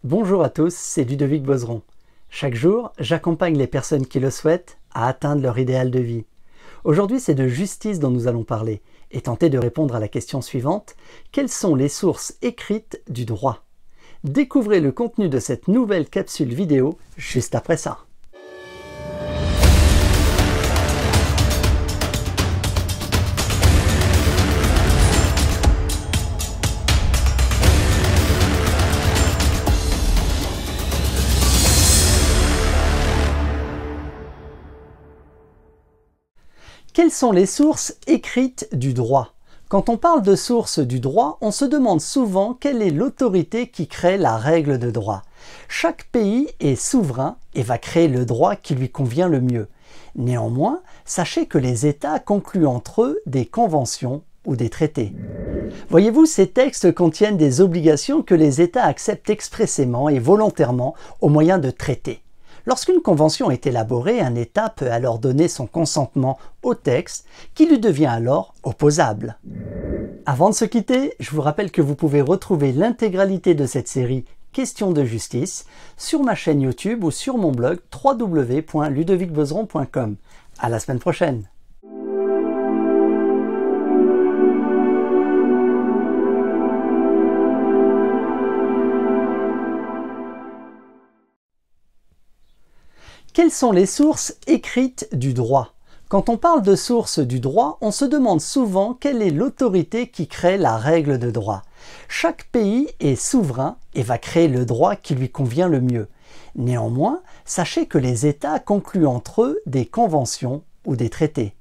Bonjour à tous, c'est Ludovic Bozeron. Chaque jour, j'accompagne les personnes qui le souhaitent à atteindre leur idéal de vie. Aujourd'hui, c'est de justice dont nous allons parler et tenter de répondre à la question suivante: quelles sont les sources écrites du droit? Découvrez le contenu de cette nouvelle capsule vidéo juste après ça. Quelles sont les sources écrites du droit? Quand on parle de sources du droit, on se demande souvent quelle est l'autorité qui crée la règle de droit. Chaque pays est souverain et va créer le droit qui lui convient le mieux. Néanmoins, sachez que les États concluent entre eux des conventions ou des traités. Voyez-vous, ces textes contiennent des obligations que les États acceptent expressément et volontairement au moyen de traités. Lorsqu'une convention est élaborée, un État peut alors donner son consentement au texte qui lui devient alors opposable. Avant de se quitter, je vous rappelle que vous pouvez retrouver l'intégralité de cette série Questions de justice sur ma chaîne YouTube ou sur mon blog www.ludovicbozeron.com. À la semaine prochaine! Quelles sont les sources écrites du droit? Quand on parle de sources du droit, on se demande souvent quelle est l'autorité qui crée la règle de droit. Chaque pays est souverain et va créer le droit qui lui convient le mieux. Néanmoins, sachez que les États concluent entre eux des conventions ou des traités.